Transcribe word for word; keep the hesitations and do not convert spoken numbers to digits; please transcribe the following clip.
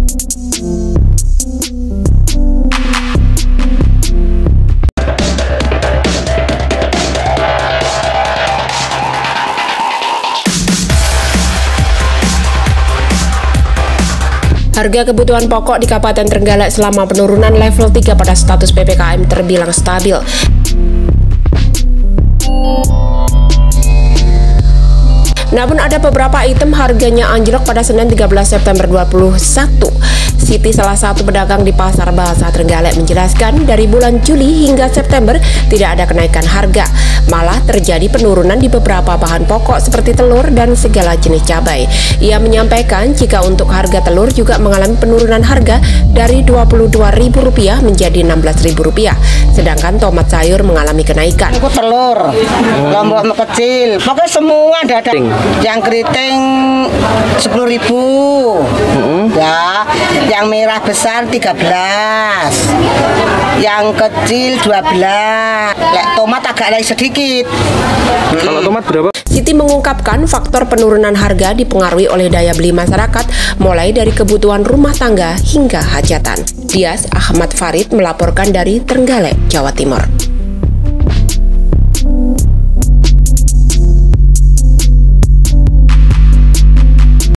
Harga kebutuhan pokok di Kabupaten Trenggalek selama penurunan level tiga pada status P P K M terbilang stabil. Namun ada beberapa item harganya anjlok pada Senin tiga belas September dua ribu dua puluh satu. Siti, salah satu pedagang di Pasar Bahasa Trenggalek, menjelaskan dari bulan Juli hingga September tidak ada kenaikan harga. Malah terjadi penurunan di beberapa bahan pokok seperti telur dan segala jenis cabai. Ia menyampaikan jika untuk harga telur juga mengalami penurunan harga dari dua puluh dua ribu rupiah menjadi enam belas ribu rupiah. Sedangkan tomat sayur mengalami kenaikan. Aku telur, lombok kecil, pokoknya semua ada. Yang keriting sepuluh ribu, mm-hmm. ya, yang merah besar tiga belas, yang kecil dua belas. Lek tomat agak naik sedikit. Mm. Kalau tomat berapa? Siti mengungkapkan faktor penurunan harga dipengaruhi oleh daya beli masyarakat, mulai dari kebutuhan rumah tangga hingga hajatan. Dias Ahmad Farid melaporkan dari Trenggalek, Jawa Timur.